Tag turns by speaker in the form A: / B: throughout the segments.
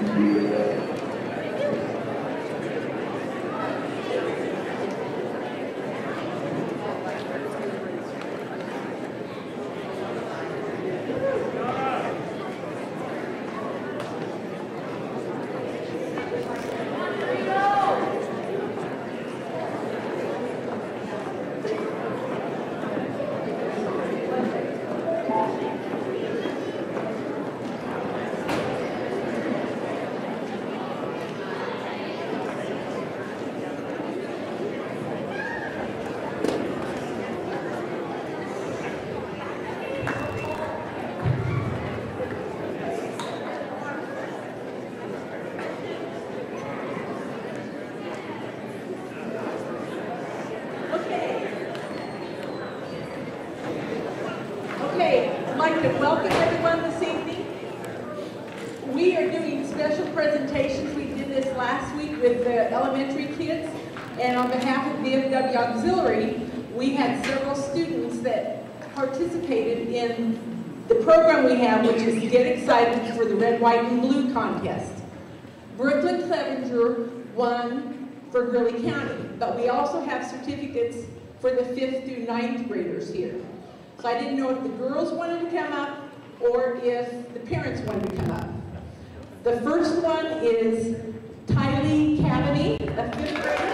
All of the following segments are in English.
A: Welcome everyone this evening. We are doing special presentations. We did this last week with the elementary kids, and on behalf of VFW Auxiliary, we had several students that participated in the program we have, which is Get Excited for the Red, White, and Blue contest. Brooklyn Clevenger won for Greeley County, but we also have certificates for the 5th through 9th graders here. So I didn't know if the girls wanted to come up or if the parents wanted to come up. The first one is Tylee Cavity, a 5th grader.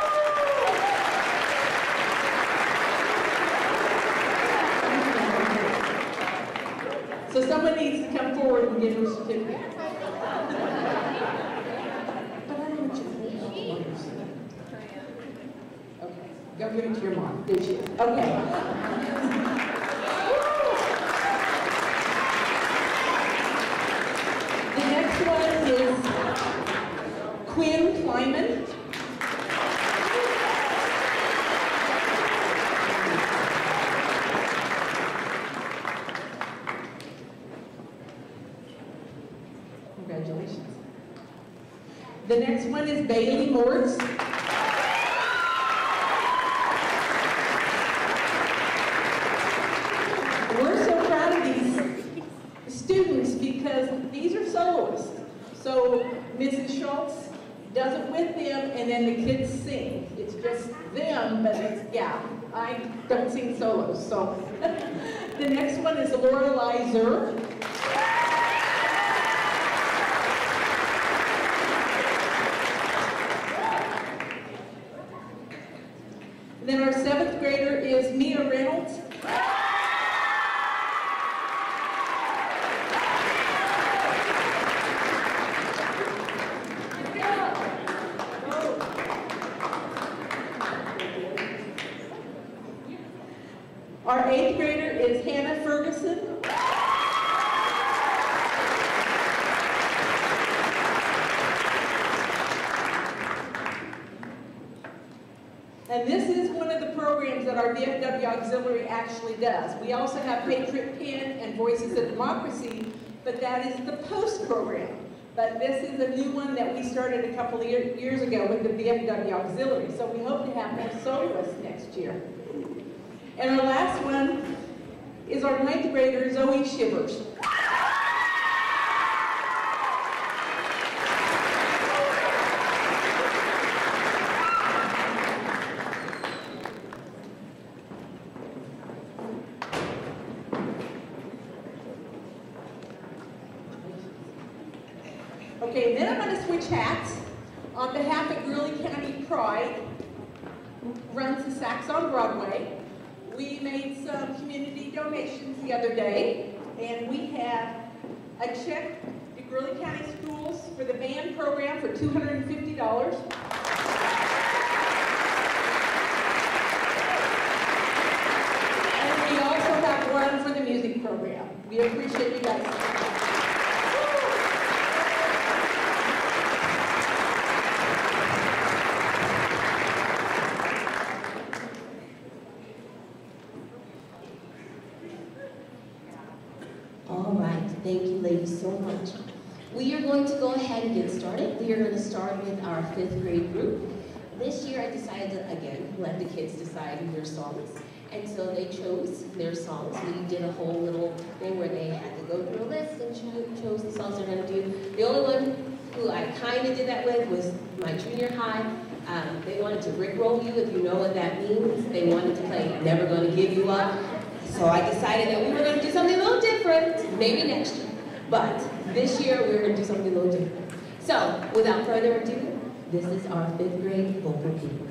A: So someone needs to come forward and get her certificate. But I don't want you to hold on. Okay, go give it to your mom. There she is. Okay. One is Quinn Kleiman. Congratulations. The next one is Bailey Mortz. We're so proud of these students because these are soloists. So Mrs. Schultz does it with them, and then the kids sing. It's just them, but it's, yeah, I don't sing solos. So the next one is Lorelei Zur. And then our 7th grader is Mia Reynolds. Our 8th grader is Hannah Ferguson. And this is one of the programs that our VFW Auxiliary actually does. We also have Patriot Pen and Voices of Democracy, but that is the post program. But this is a new one that we started a couple of years ago with the VFW Auxiliary. So we hope to have more soloists next year. And our last one is our 9th grader, Zoe Shivers. Okay, then I'm going to switch hats. On behalf of Greeley County Pride, runs the Sax on Broadway. We made some community donations the other day, and we have a check to Greeley County Schools for the band program for $250. And we also have one for the music program. We appreciate you guys.
B: Thank you, ladies, so much. We are going to go ahead and get started. We are going to start with our 5th grade group. This year I decided to, again, let the kids decide their songs. And so they chose their songs. We did a whole little thing where they had to go through a list and chose the songs they're going to do. The only one who I kind of did that with was my junior high. They wanted to rickroll you, if you know what that means. They wanted to play Never Gonna Give You Up. So I decided that we were going to do something a little different, maybe next year. But this year, we were going to do something a little different. So, without further ado, this is our 5th grade vocal group.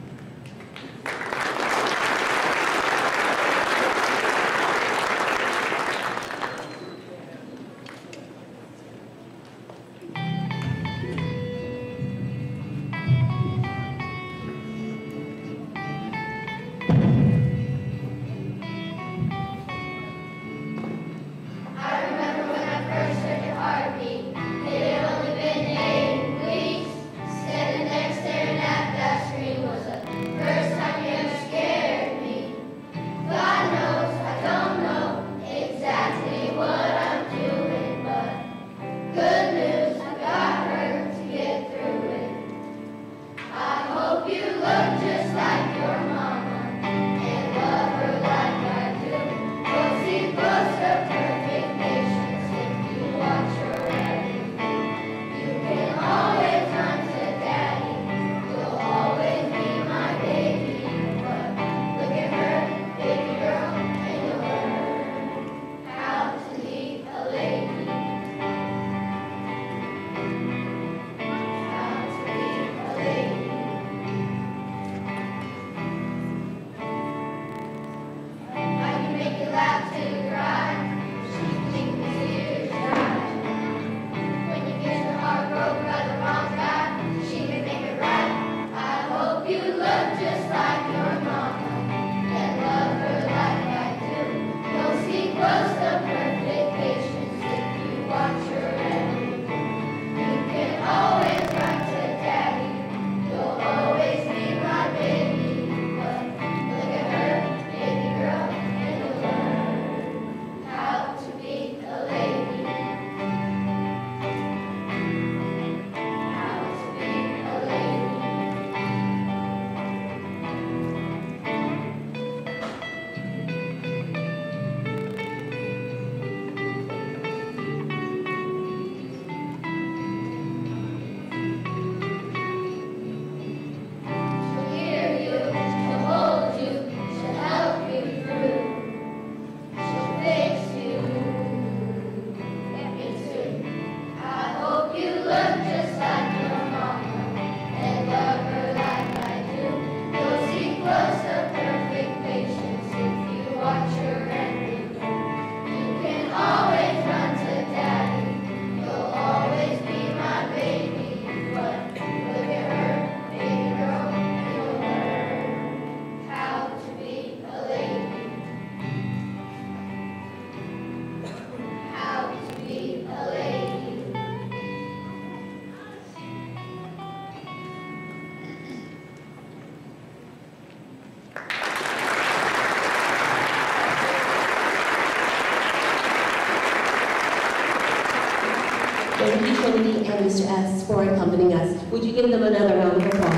B: Thank you, Trinity and Mr. S. for accompanying us. Would you give them another round of applause?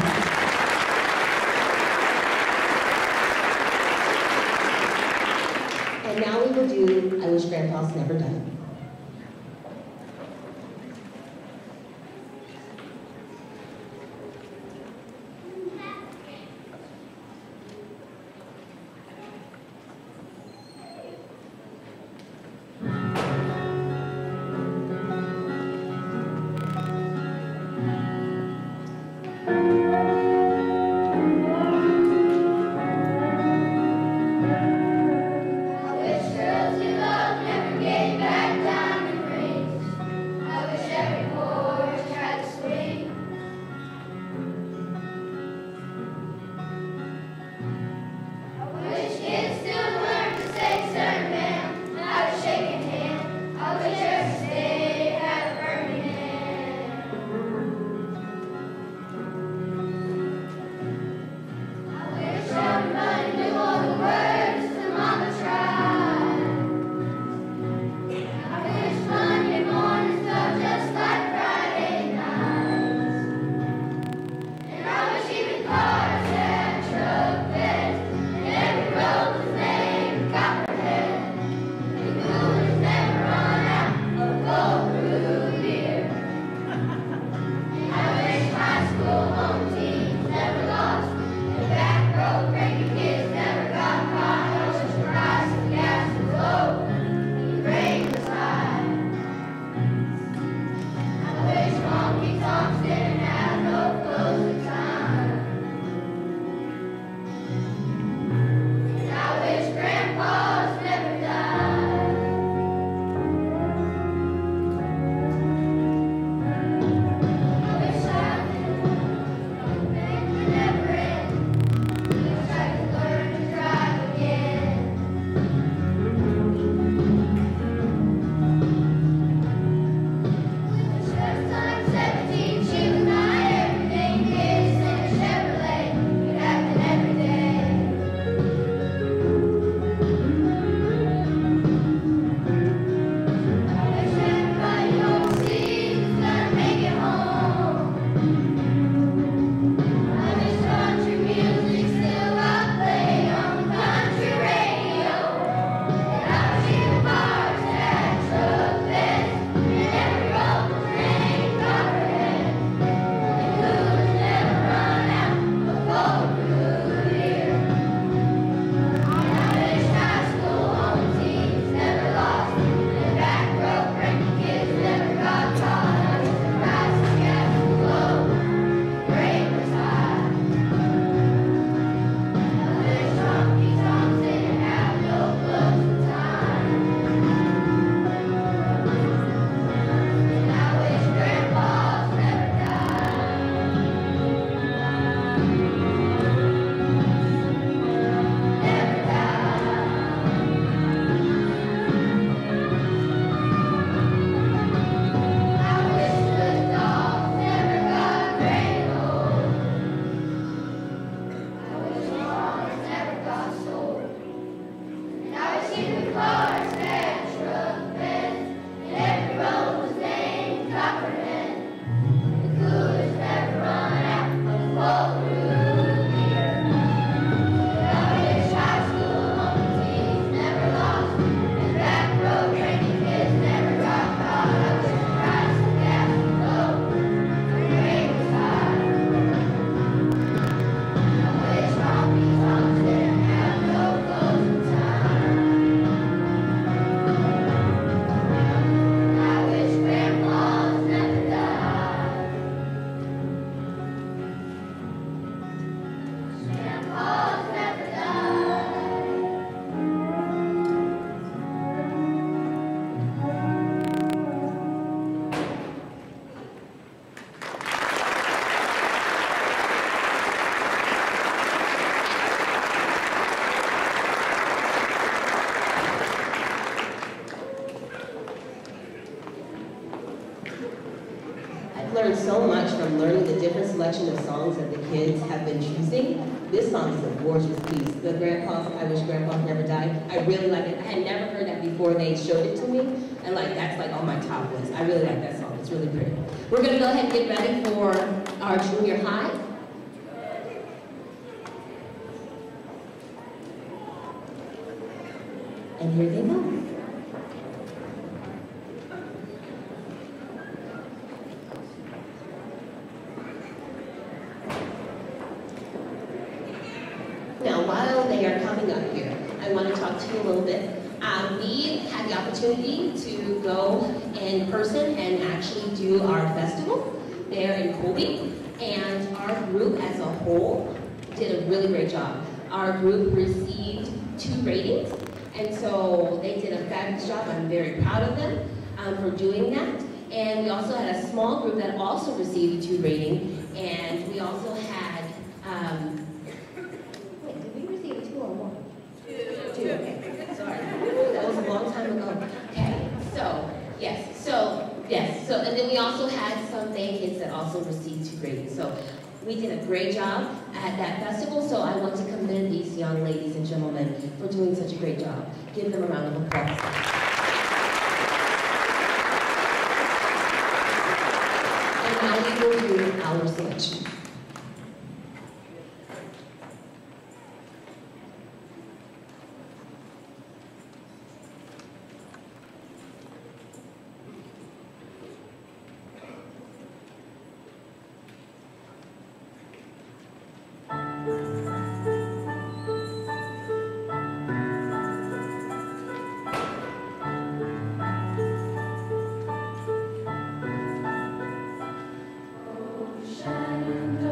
B: And now we will do I Wish Grandpa's Never Died.
C: Back
B: learned so much from learning the different selection of songs that the kids have been choosing. This song is a gorgeous piece. The Grandpa's, I Wish Grandpa Never Died. I really like it. I had never heard that before they showed it to me. And like, that's like on my top list. I really like that song. It's really pretty. We're gonna go ahead and get ready for our junior high. And here they go. Now, while they are coming up here, I want to talk to you a little bit. We had the opportunity to go in person and actually do our festival there in Colby, and our group as a whole did a really great job. Our group received 2 ratings, and so they did a fabulous job. I'm very proud of them for doing that. And we also had a small group that also received a 2 rating, and we also had, wait, did we receive a 2 or 1? 2, okay, sorry. That was a long time ago. Okay, so, yes, and then we also had some Bay kids that also received 2 ratings. So we did a great job at that festival, so I want to commend these young ladies and gentlemen for doing such a great job. Give them a round of applause. And now we will do our selection.
C: Shining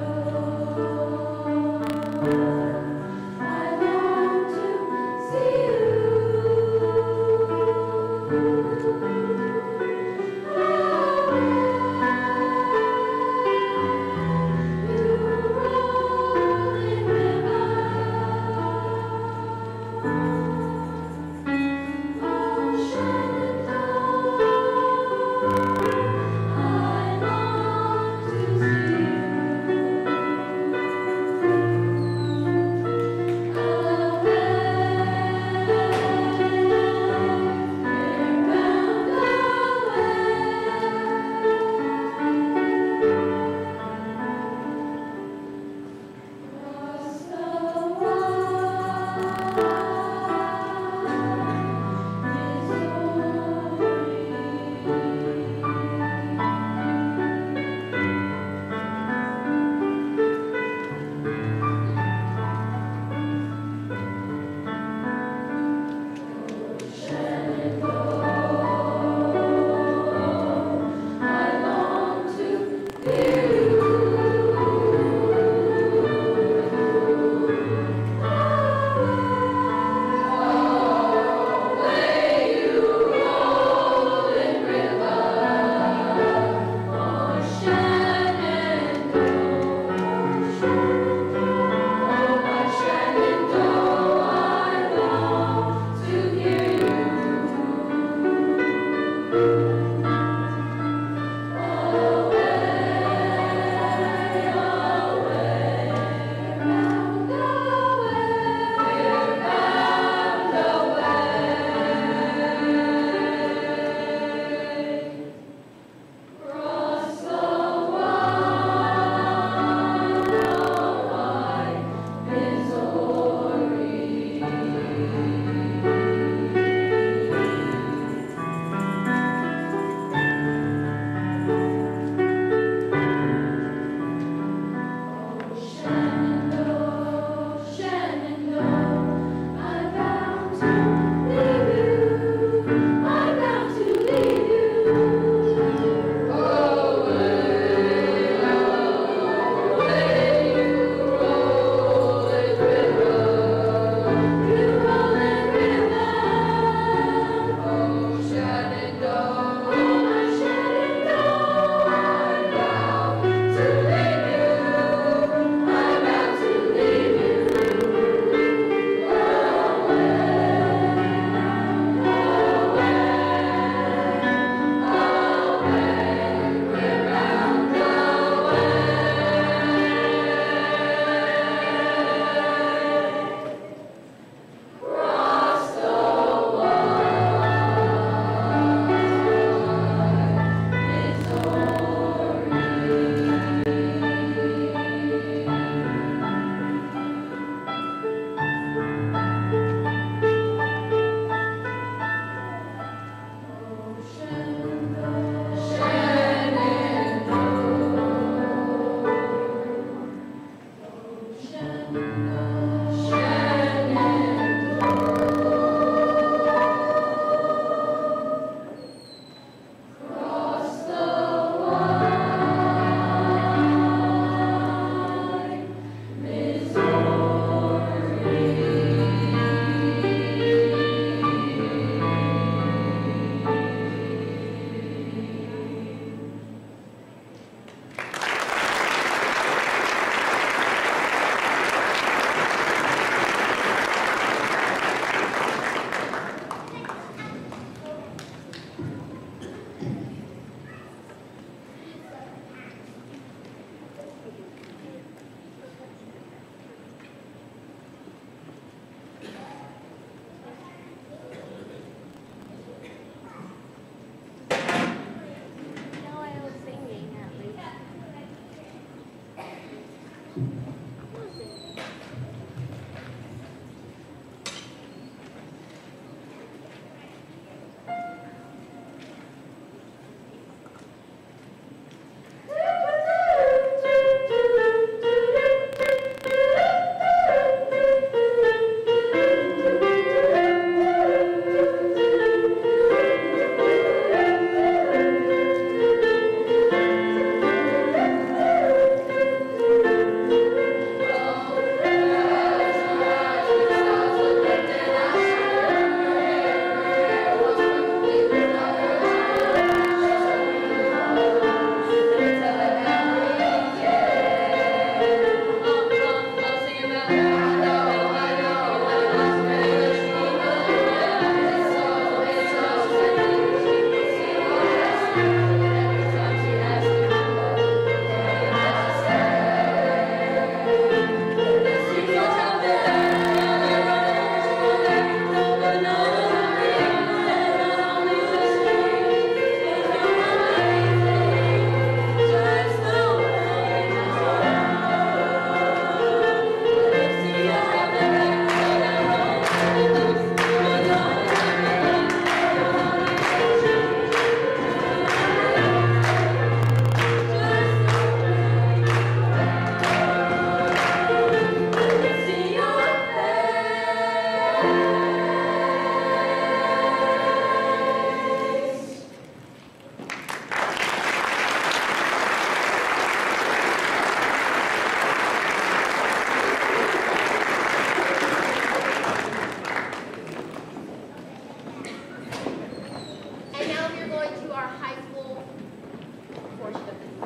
B: our high school portion of this.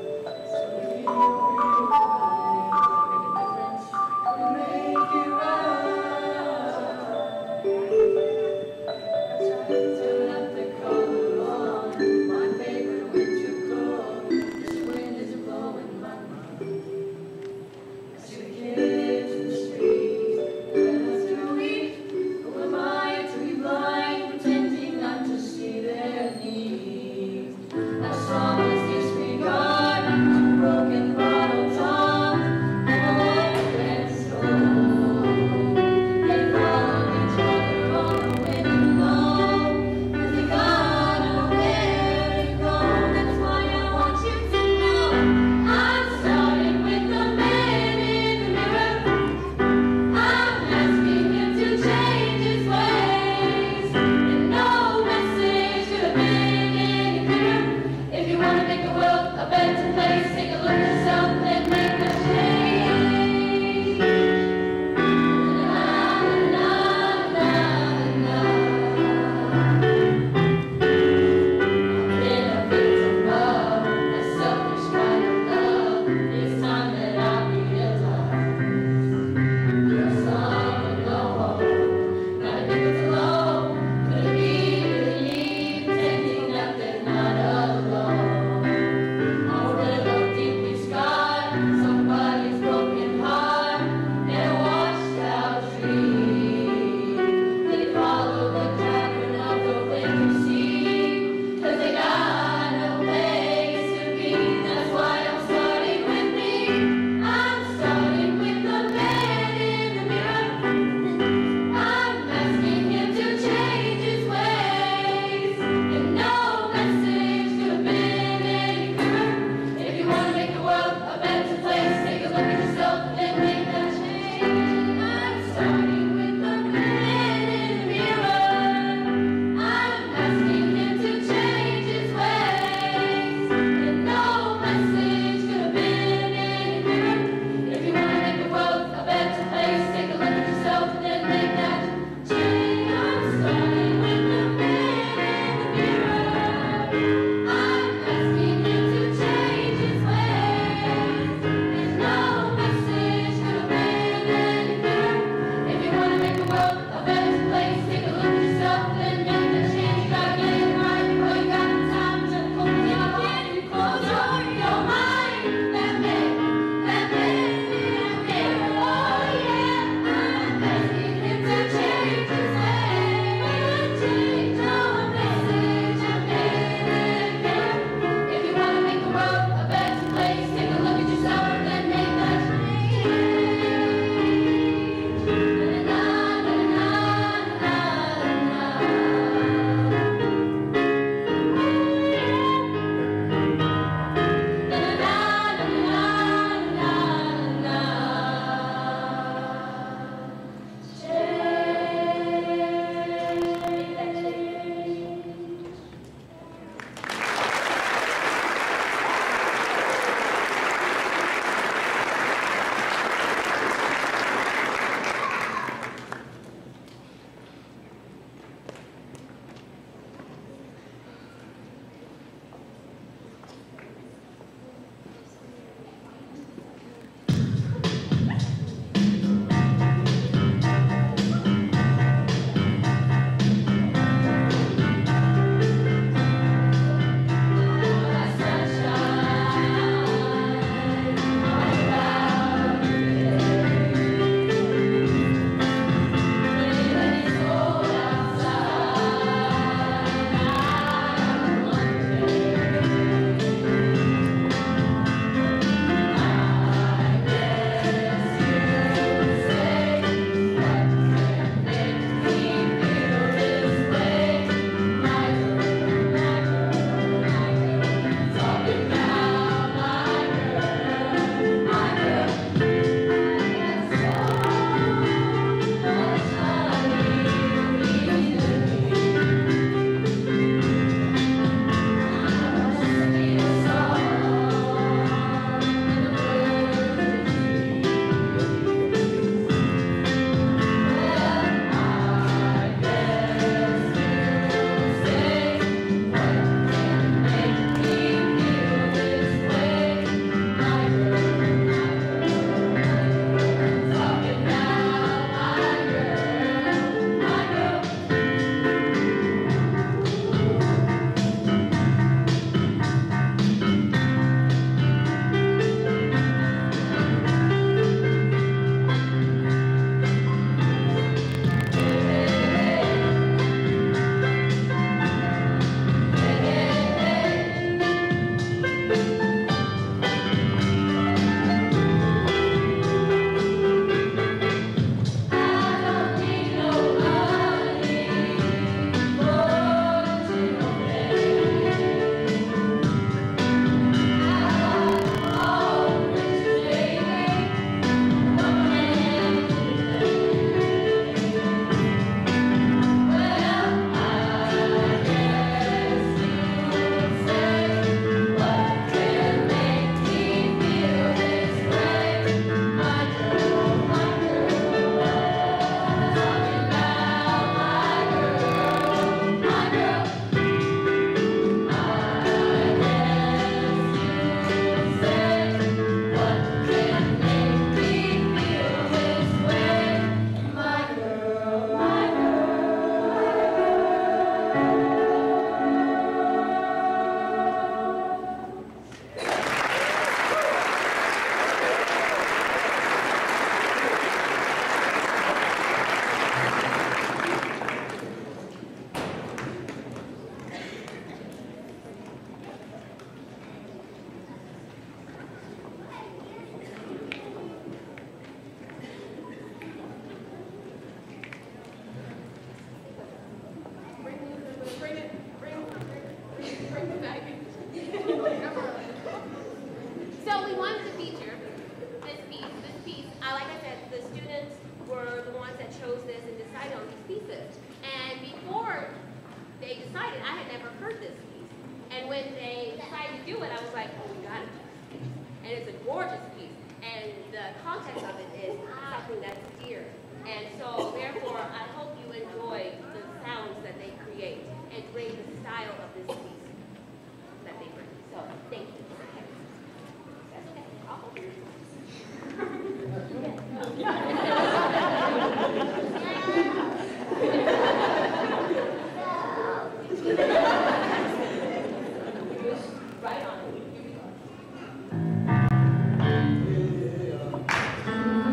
C: Make it right. that chose this and decided on these pieces. And before they decided, I had never heard this piece. And when they decided to do it, I was like, oh, we got it. And it's a gorgeous piece. And the context of it is something that's dear. And so, therefore, I hope you enjoy the sounds that they create and bring the style of this piece that they bring. So, thank you. That's okay. I'll hold you. Right on. Here we go.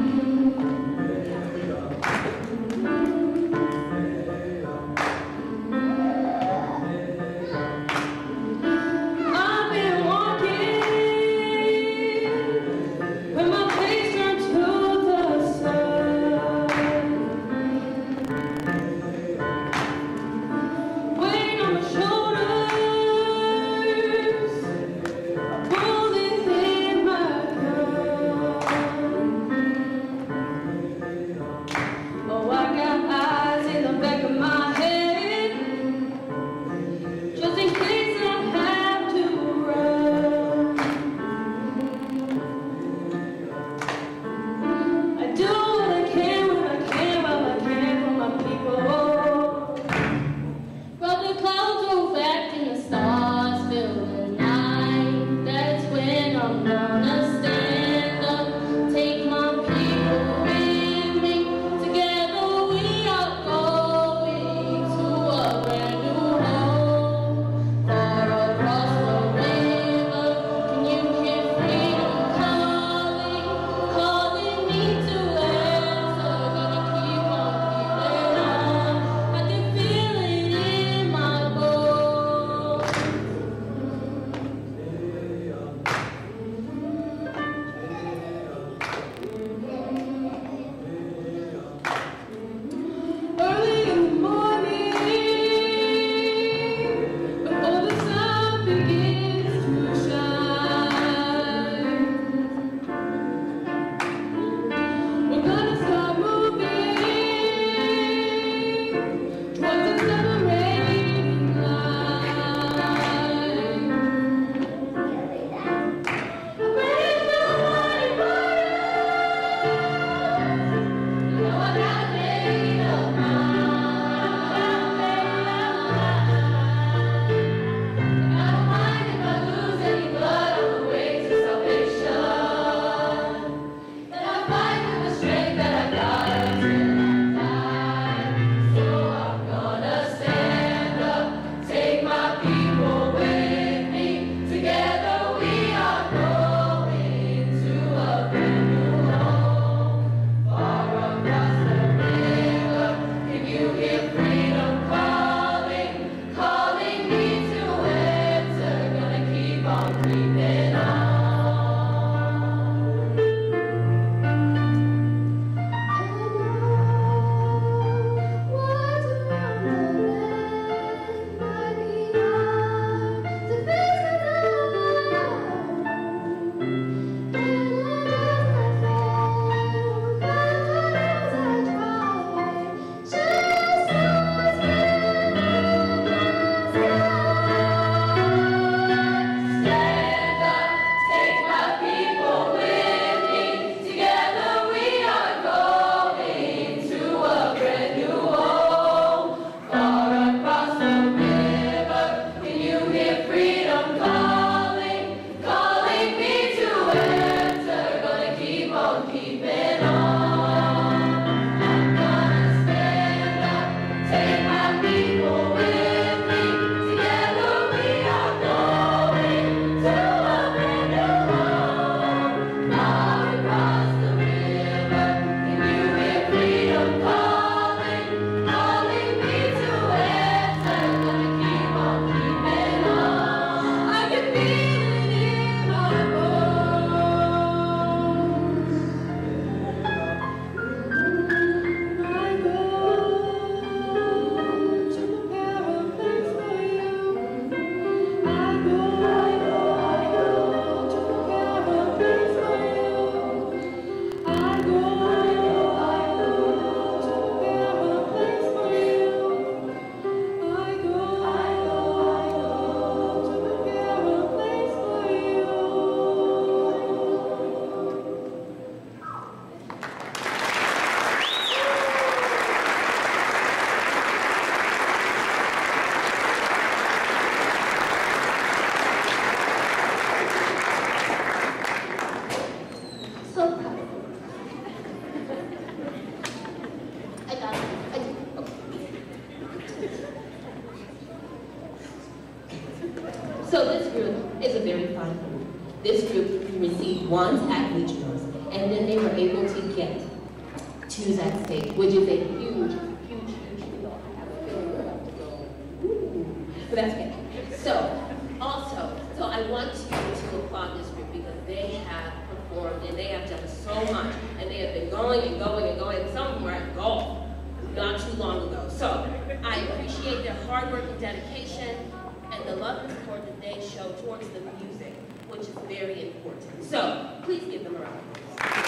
B: once at regionals, and then they were able to get to that stage, which is a huge deal. I have a feeling we're about to go, ooh, but that's okay. So I want to applaud this group because they have performed and they have done so much, and they have been going and going and going. Some of them were at golf not too long ago. So I appreciate their hard work and dedication and the love and support that they show towards the music, which is very important. So please give them a round of applause.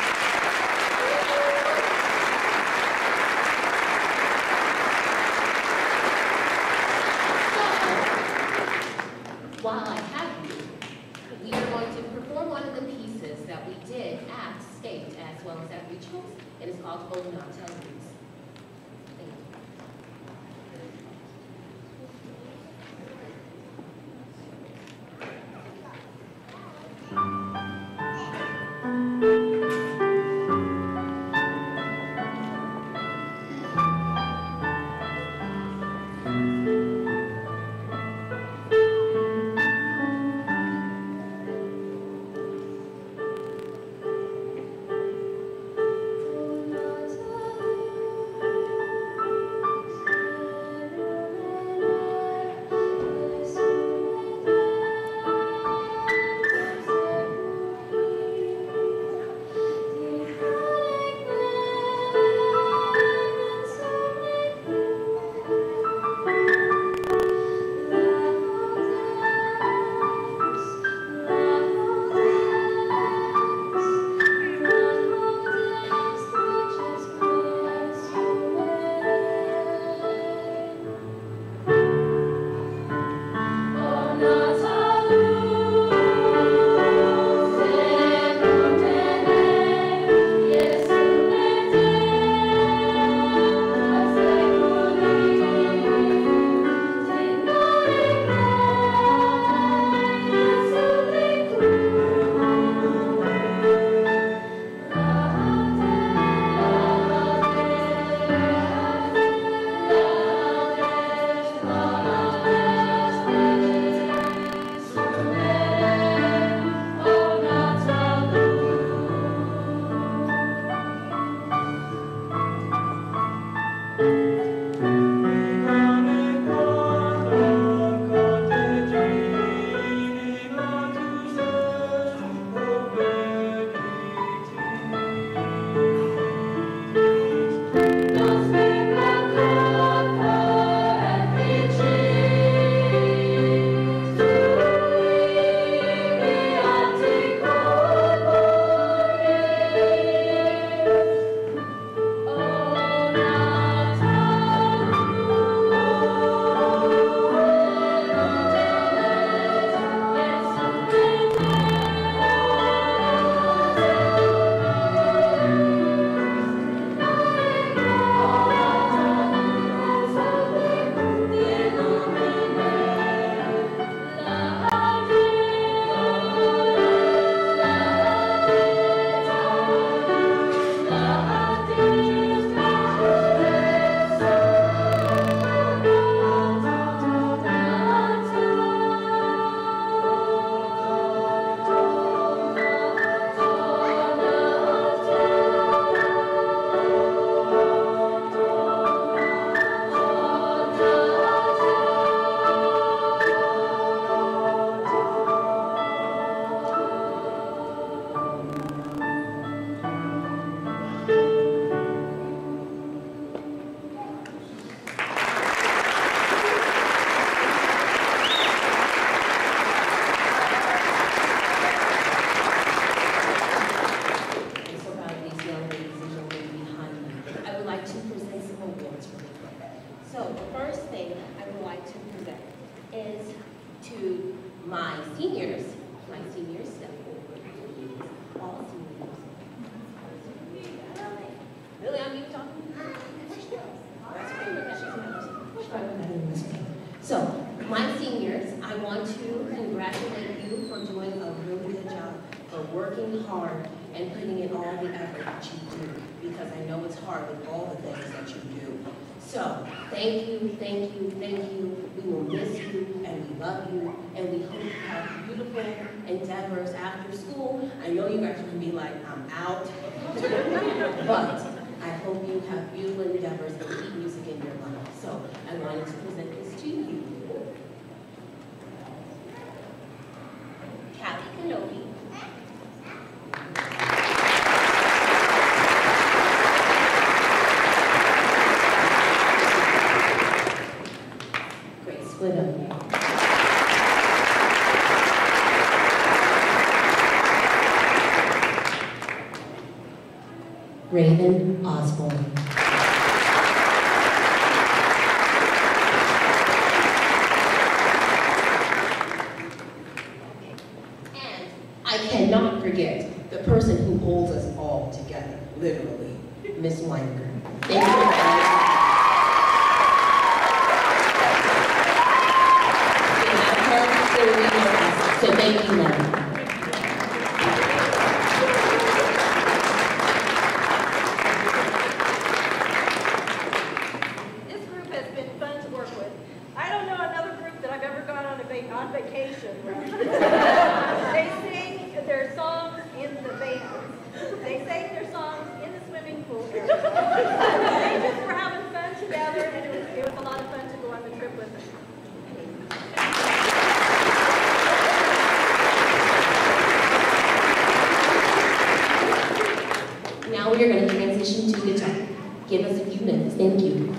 B: While I have you, we are going to perform one of the pieces that we did at state as well as at regionals. It is called Oh Not Tell You. Thank you. Working hard and putting in all the effort that you do, because I know it's hard with all the things that you do. So, thank you, thank you, thank you, We will miss you, and we love you, and we hope you have beautiful endeavors after school. I know you guys will be like, I'm out, but I hope you have beautiful endeavors and keep music in your life. So I wanted to present this to you. Kathy Kenobi. Grace Widow. Raven Osborne. And I cannot forget the person who holds us all together, literally, Miss Weinger. Thank you for that. So thank you, madam.
D: This group has been fun to work with. I don't know another group that I've ever gone on vacation with. They sing their songs in the van. They sang their songs in the swimming pool area. They just were having fun together, and it was a lot of fun to go on the trip with them.
B: Now we are going to transition to guitar. Give us a few minutes. Thank you.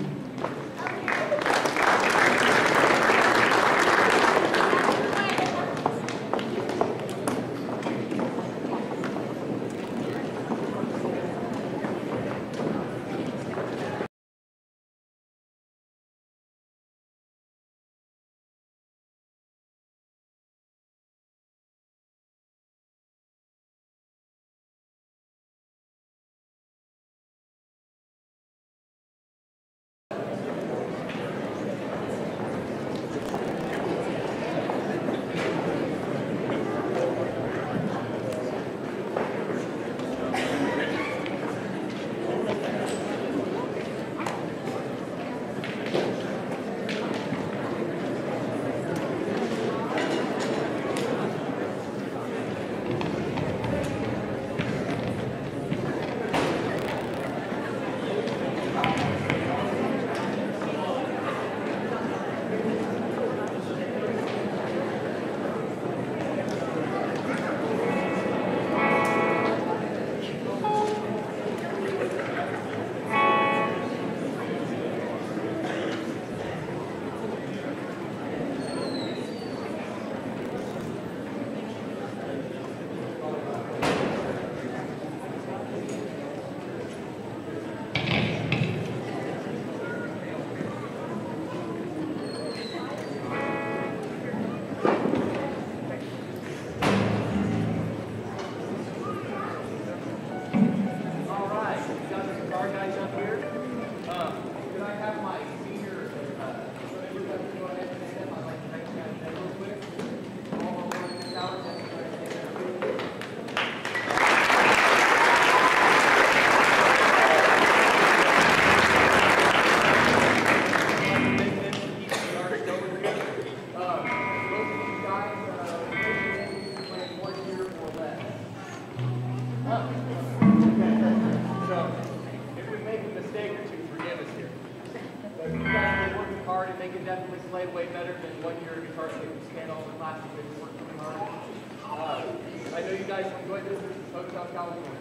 E: I know you guys enjoyed this. This is Hotel California.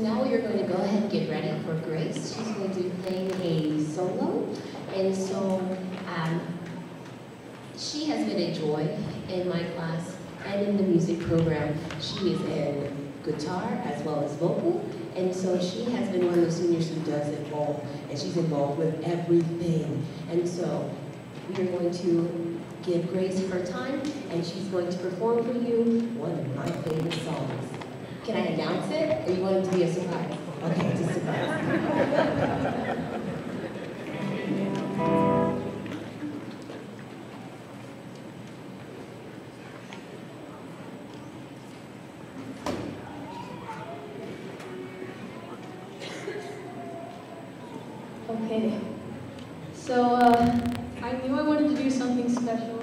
B: now we are going to go ahead and get ready for Grace. She's going to be playing a solo. And so she has been a joy in my class and in the music program. She is in guitar as well as vocal. And so she has been one of the seniors who does it all. And she's involved with everything. And so we are going to give Grace her time, and she's going to perform for you one of my favorite songs. Can I announce it, or you want it to be a surprise? Okay, it's a surprise.
F: Okay, so I knew I wanted to do something special.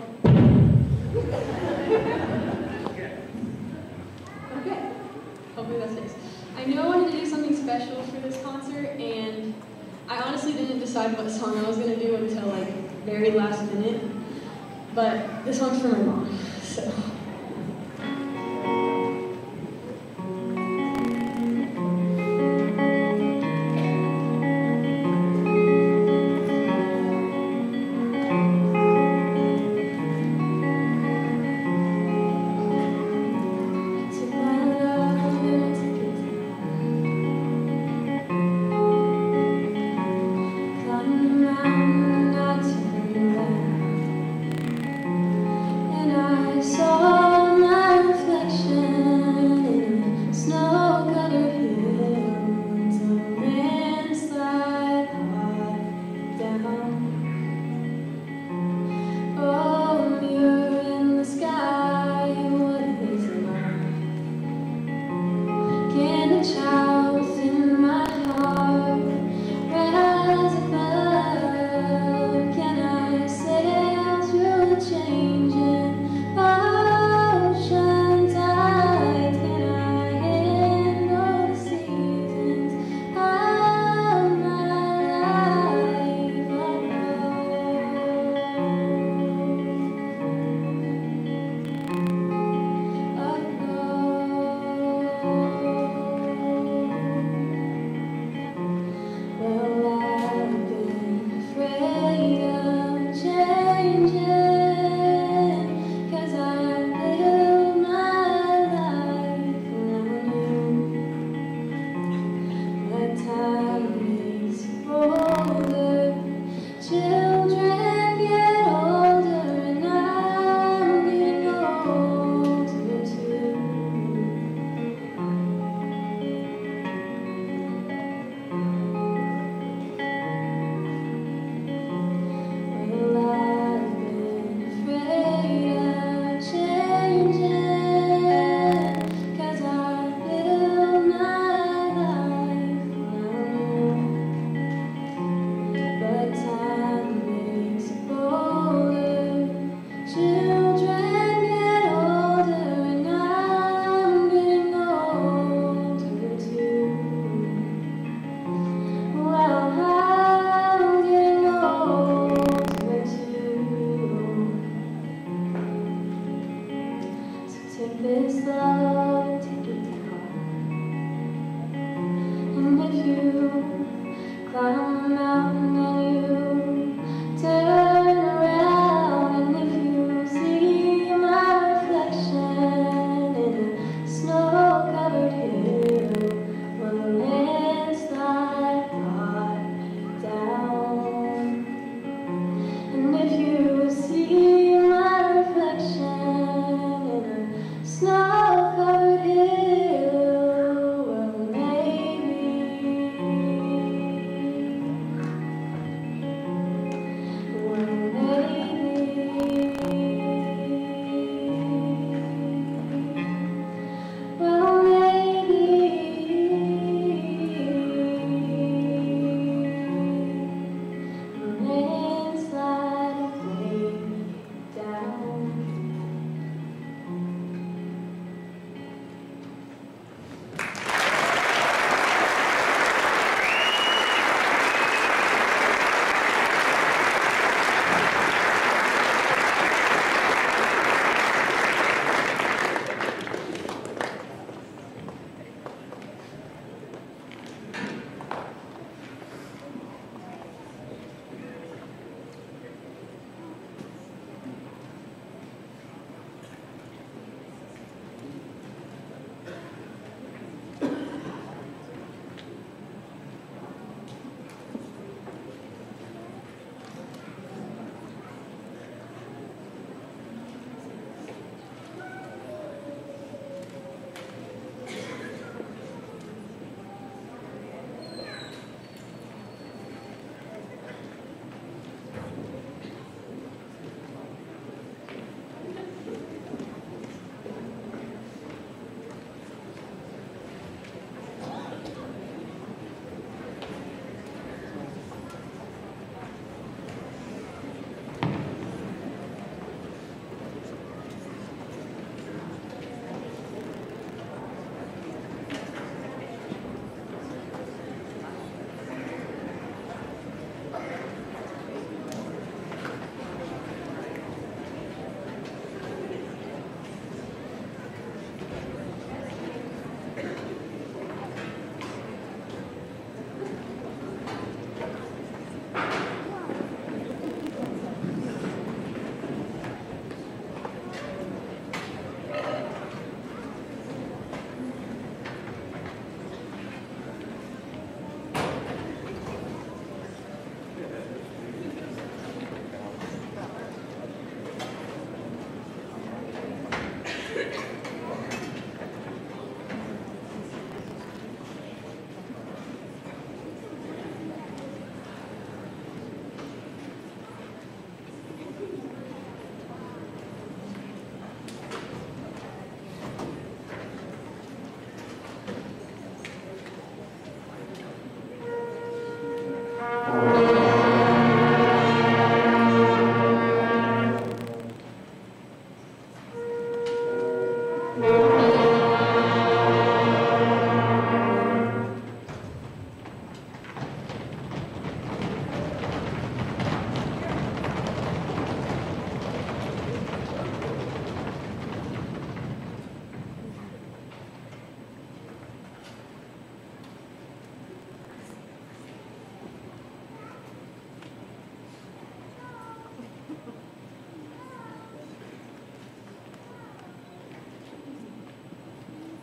F: Okay, hopefully that sticks. I knew I wanted to do something special for this concert, and I honestly didn't decide what song I was going to do until like very last minute, but this one's for my mom, so.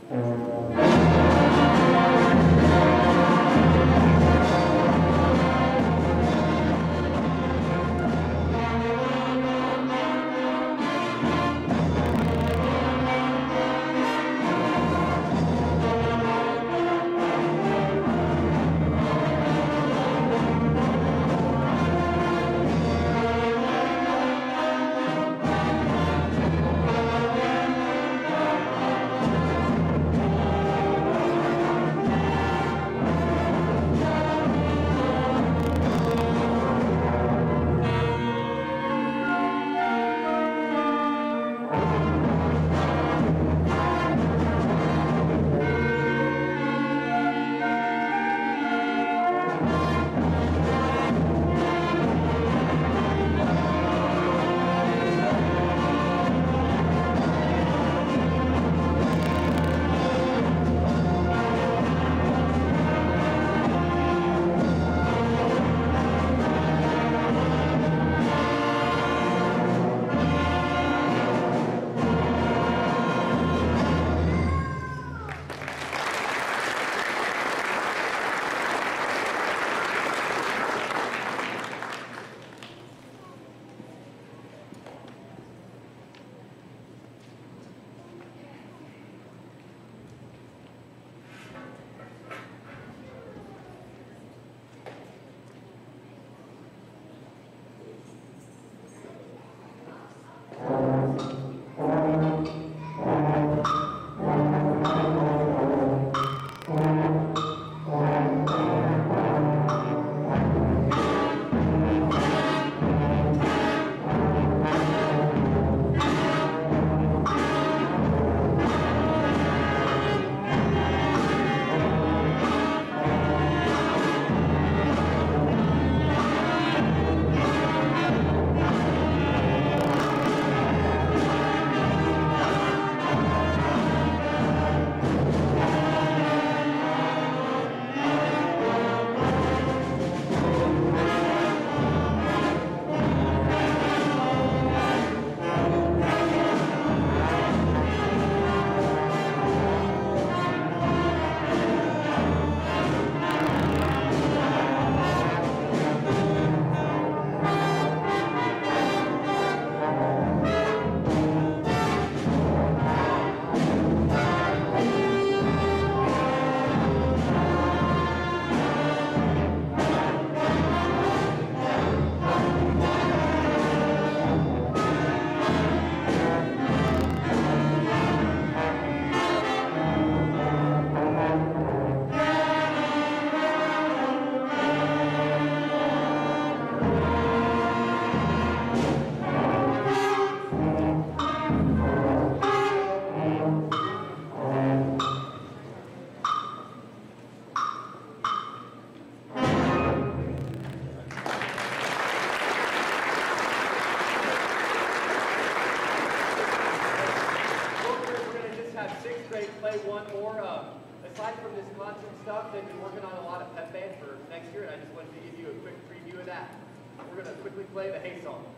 E: aside from this concert stuff, they've been working on a lot of pep band for next year, and I just wanted to give you a quick preview of that. We're going to quickly play the Hey song.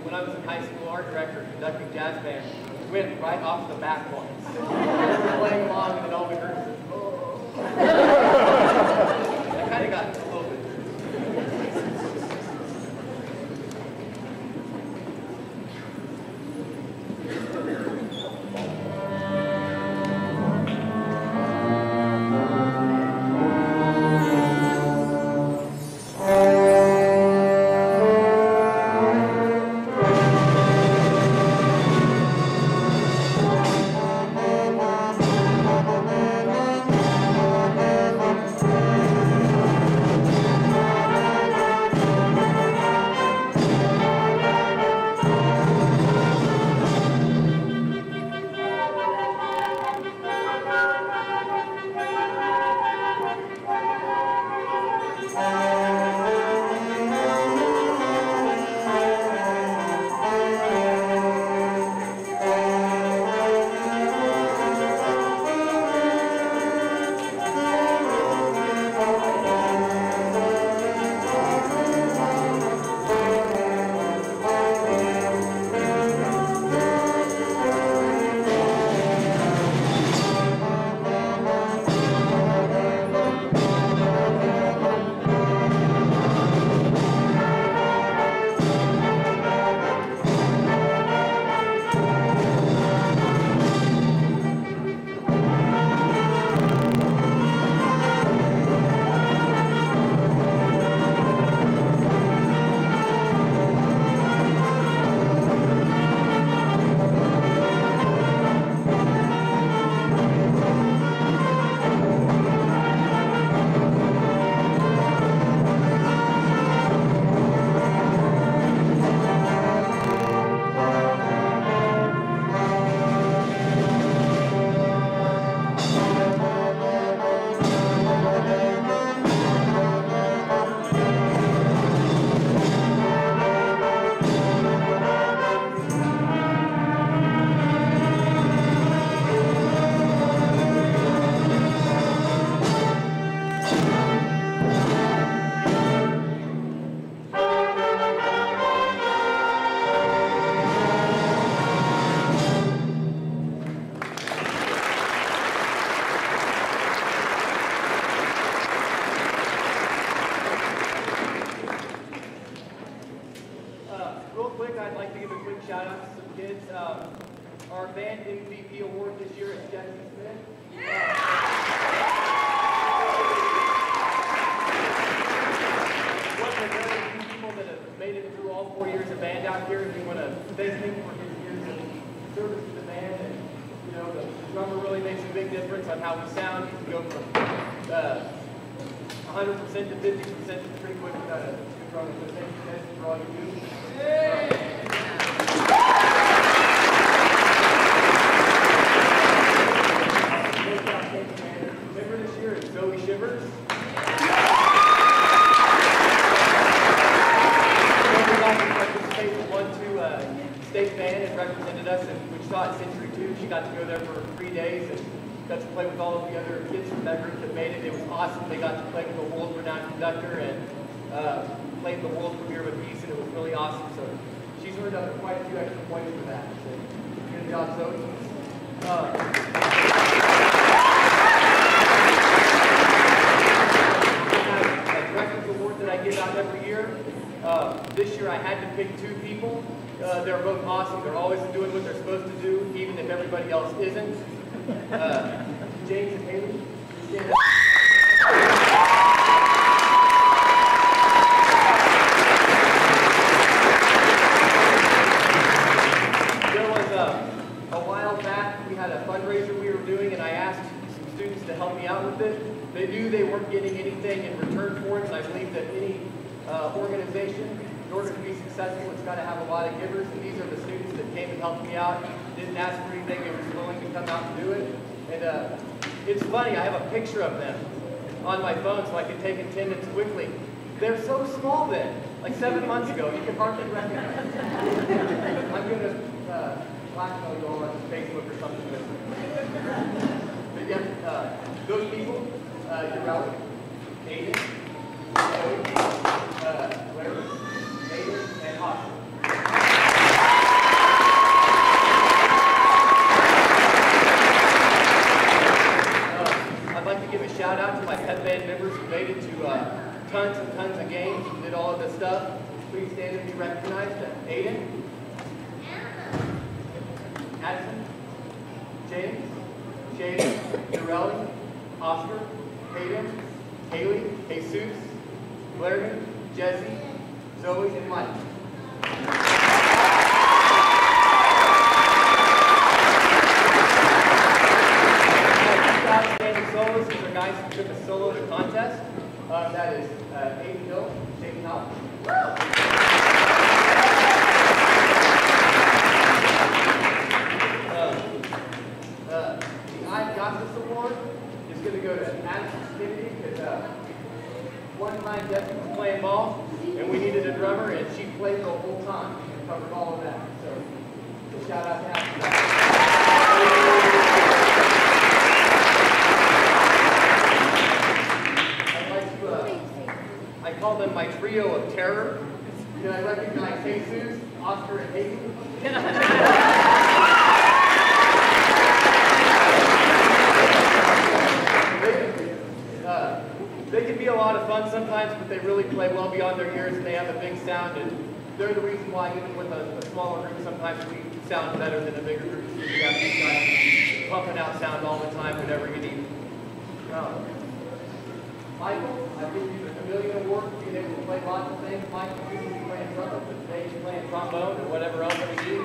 E: when I was in high school, our director conducting jazz band went right off the back once. We were playing along, and then all we heard was, oh. I kind of got a little bit. Our band MVP award this year is Jesse Smith. One of the very few people that have made it through all 4 years of band out here, and we want to thank him for his years of service to the band. And you know, the drummer really makes a big difference on how we sound. You can go from 100% to 50% pretty quick without a good drummer. So thank you guys for all you do. She got to go there for 3 days and got to play with all of the other kids from that group that made it. It was awesome. They got to play with a world-renowned conductor and played the world premiere with Peace, and it was really awesome. So she's earned up quite a few extra points for that. So good job, Zoe. A director's award that I give out every year. This year I had to pick 2 people. They're both awesome. They're always doing what they're supposed to do, even if everybody else isn't. James and Haley, stand up. There was a while back, we had a fundraiser we were doing, and I asked some students to help me out with it. They knew they weren't getting anything in return for it, and I believe that any organization, in order to be successful, it's got to have a lot of givers, and these are the students that came and helped me out. Didn't ask for anything, they were willing to come out and do it. And it's funny, I have a picture of them on my phone so I can take attendance quickly. They're so small then, like 7 months ago, you can hardly recognize them. I'm going to blackmail you all on Facebook or something. But yeah, those people, you're relevant. Aiden, Larry, and Austin. band members who made it to tons and tons of games and did all of this stuff. Please stand and be recognized. Aiden, Addison, James, Jaden, Dorelli, Oscar, Hayden, Haley, Jesus, Larry, Jesse, Zoe, and Mike. Outstanding soloists, these are guys who took a solo to contest. That is Aiden Hill, Jaden Howell. The I've Got This Award is going to go to Addison Kennedy because one time Jesse was playing ball and we needed a drummer and she played the whole time and covered all of that. So shout out to Addison. I call them my trio of terror. Can I recognize Jesus, Oscar, and Hayden? They can be a lot of fun sometimes, but they really play well beyond their years and they have a big sound. And they're the reason why, even with a smaller group, sometimes we sound better than a bigger group. We have these guys pumping out sound all the time whenever you need. Michael, I give you the Chameleon Award for being able to play lots of things. Michael usually playing trumpet, but today he's playing trombone or whatever else we do.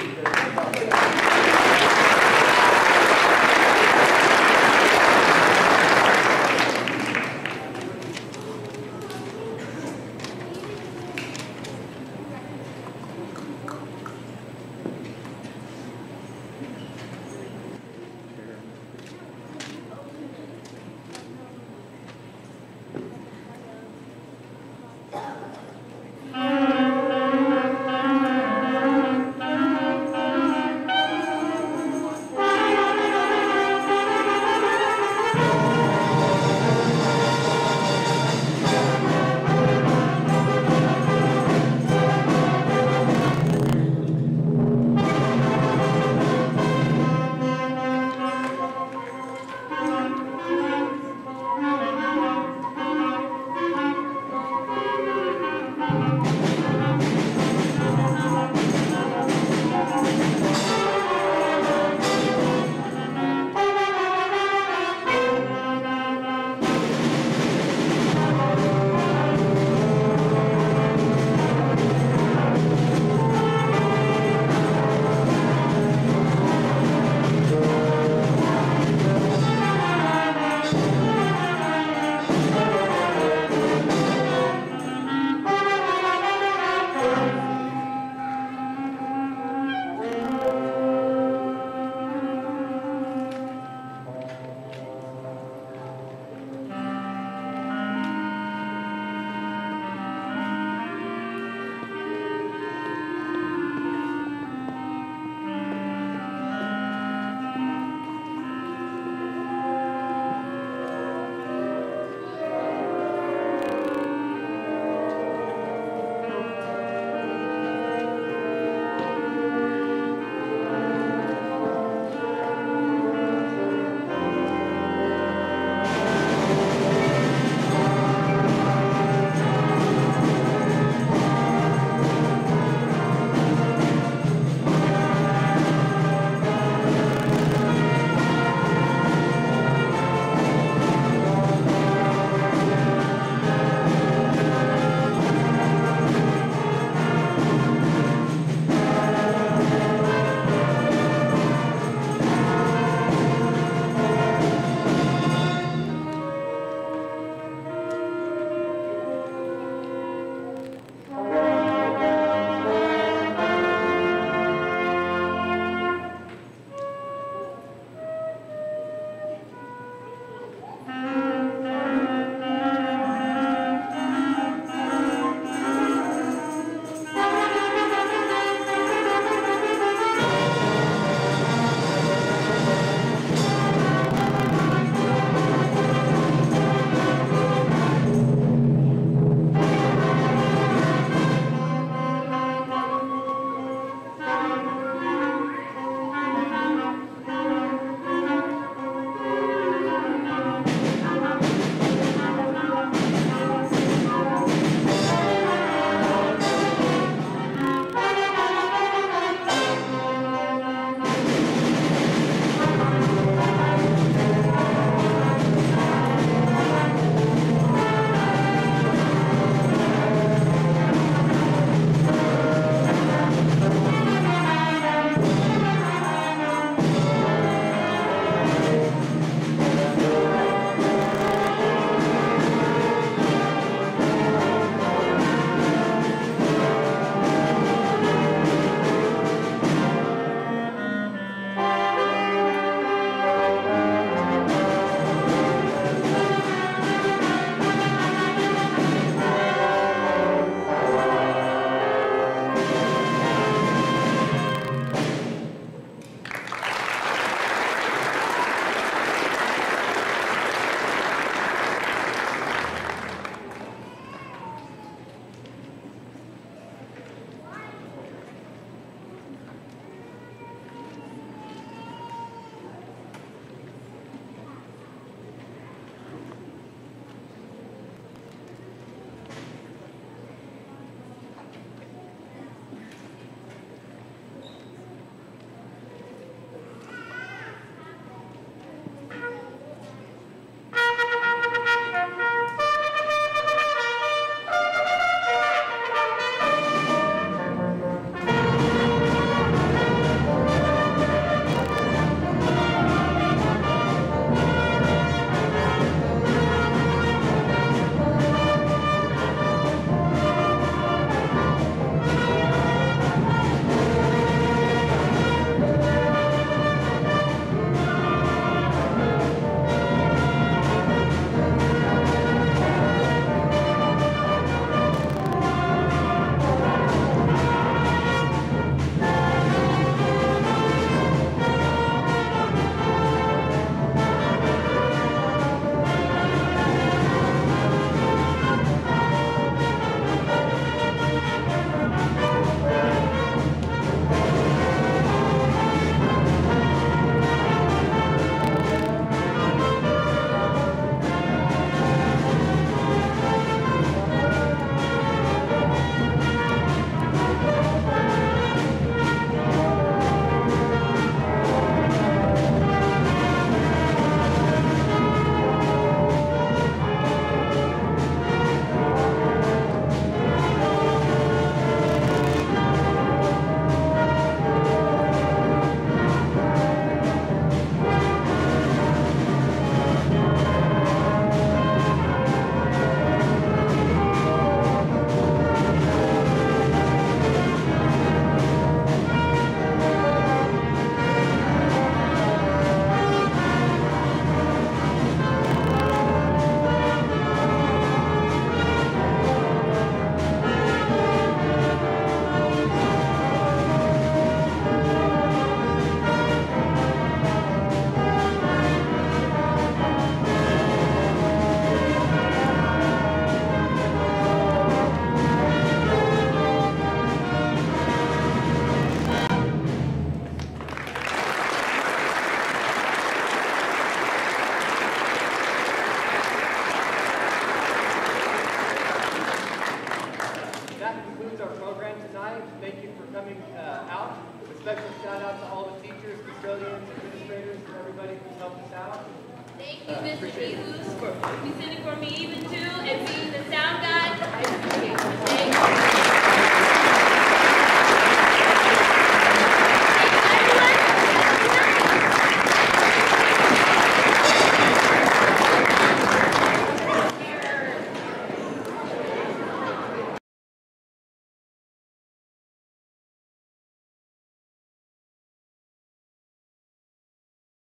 E: tonight. Thank you for coming out. A special shout out to all the teachers, custodians, administrators, and everybody who's helped us out.
C: Thank you, Mr. Jesus, for presenting for me even too, and being the sound guy.